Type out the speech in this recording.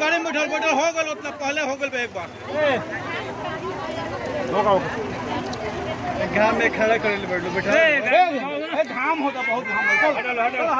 गाड़ी में बैठल बैठल हो गल उतना पहले हो गल एक बार घाम में खड़ा कर ले बैठलो बैठा घाम होता बहुत घाम होता